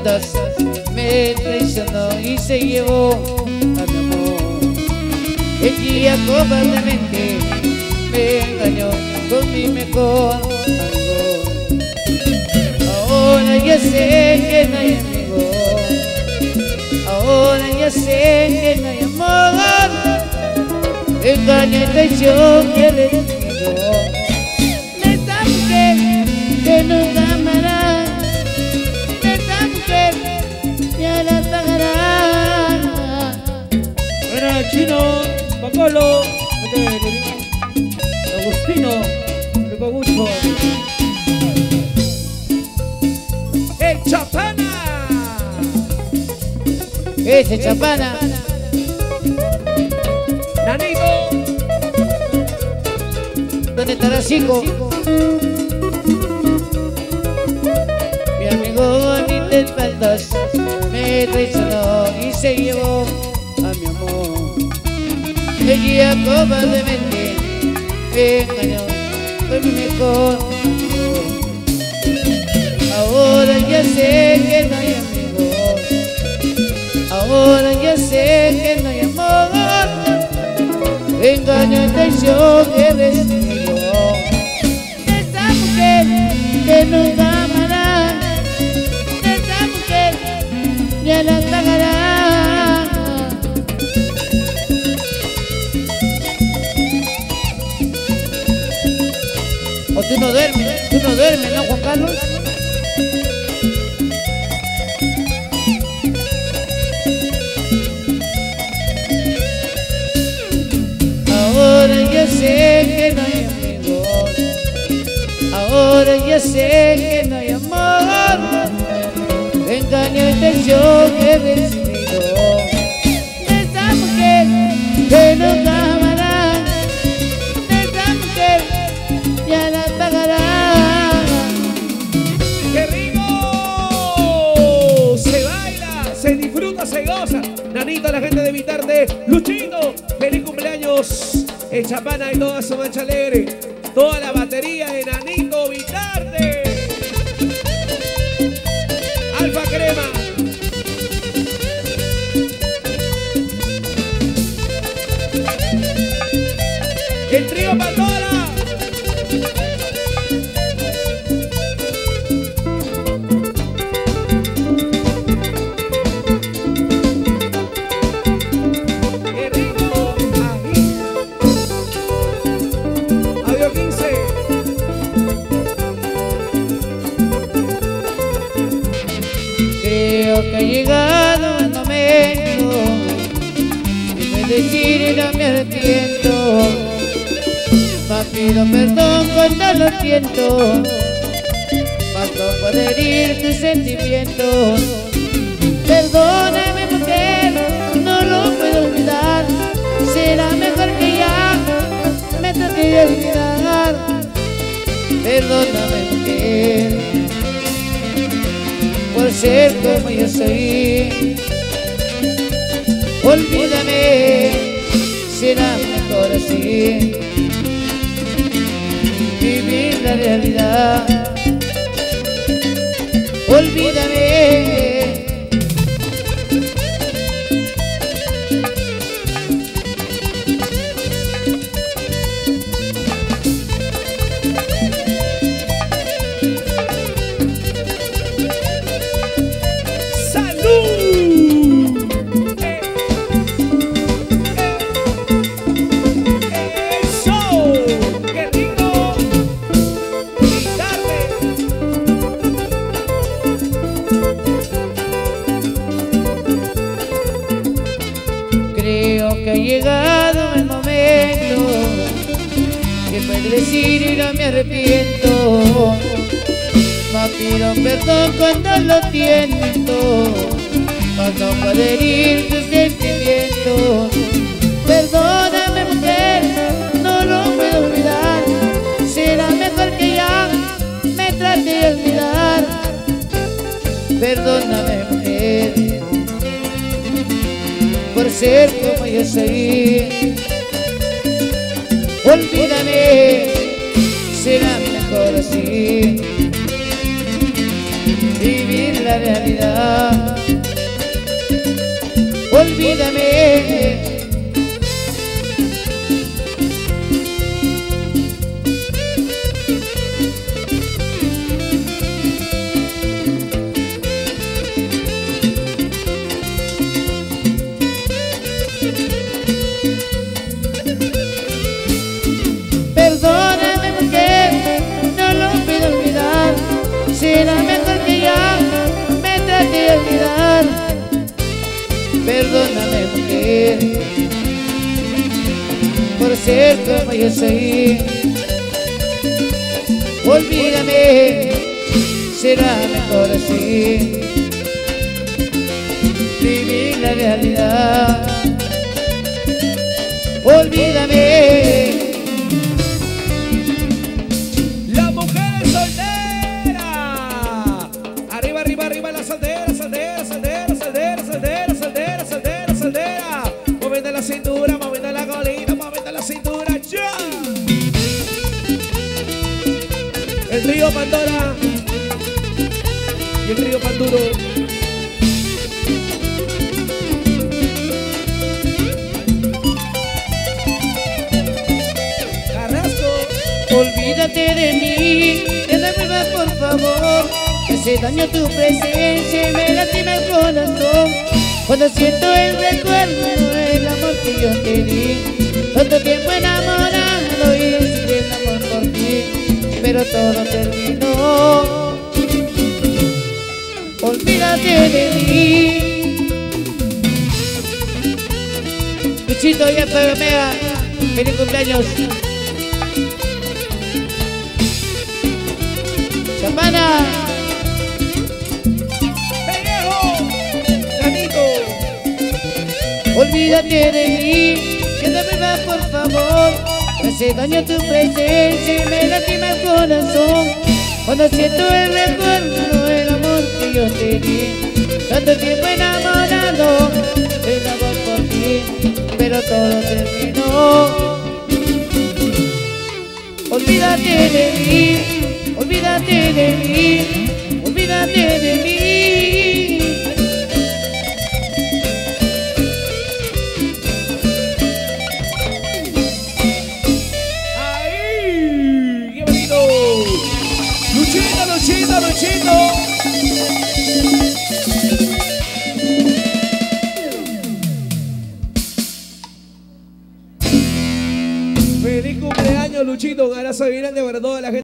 faltas, me traicionó y se llevó a mi amor. Ella cobardemente me engañó con mi mejor amigo. Ahora ya sé que no hay amigo, ahora ya sé que no hay amor. Engaño y traición que les digo. Esta mujer que nunca amará, esta mujer ya la pagará. Era Chino, Pacolo, Agustino, Ricogucho. ¡El Chapana! Ese Chapana. Nanito. ¿Dónde estará Chico? Mi amigo ni te faltas, me traicionó y se llevó a mi amor. Ella cobardemente me engañó con mi mejor amigo. Ahora ya sé que no hay amigos, ahora ya sé que no hay amor. Engaño y traición que recibo. Esta mujer que nunca amará, esta mujer ya la pagará. O tú no duermes, ¿no, Juan Carlos? Ahora ya sé que no hay amigos, ahora ya sé que no hay amor. Engaño y traición que he recibido. Esta mujer que nunca amará, esta mujer ya la pagará. ¡Qué rico! Se baila, se disfruta, se goza. Nanito, la gente de mi tarde, Luchito, feliz cumpleaños. El Chapana y toda su mancha alegre. Toda la batería de Nanito Vitarde. Alfa Crema. El trío Pandora. Creo que ha llegado el momento de decir y no me arrepiento. Más pido perdón cuando lo siento, más no puedo herir tus sentimientos. Perdóname mujer, no lo puedo olvidar. Será mejor que ya me trate de olvidar. Perdóname mujer por ser como yo soy. Olvídame, será mejor así. Vivir la realidad. Olvídame. Que ha llegado el momento que puedo decir y no me arrepiento. Más pido perdón cuando lo siento, más no puedo herir tus sentimientos. Perdóname mujer, no lo puedo olvidar. Será mejor que ya me trate de olvidar. Perdóname mujer por ser como yo soy. Olvídame, será mejor así. Vivir la realidad. olvídame. Perdóname mujer, no lo puedo olvidar. Será mejor que ya me trate de olvidar. Perdóname mujer, por ser como yo soy. Olvídame, será mejor así. Vivir la realidad. Olvídame. Arriba la soltera, soltera, soltera, soltera, soltera, soltera, soltera, soltera. Moviendo la cintura, moviendo la colita, moviendo la cintura, ya. El trío Pandora y el trío Panduro. Carrasco. Olvídate de mí, que no vuelvas por favor. Me hace daño tu presencia y me lastima el corazón. Cuando siento el recuerdo del amor que yo te di. Tanto tiempo enamorado y sintiendo amor por ti, pero todo terminó. Olvídate de mí. Luchito y Alfa Omega, feliz cumpleaños. Champana. Olvídate de mí, que no me vas por favor. Me hace daño tu presencia y me lastima el corazón. Cuando siento el recuerdo del amor que yo te di. Tanto tiempo enamorado del amor por ti, pero todo terminó. Olvídate de mí, olvídate de mí, olvídate de mí. Luchito, Luchito. Feliz cumpleaños, Luchito. Un abrazo bien grande para toda la gente.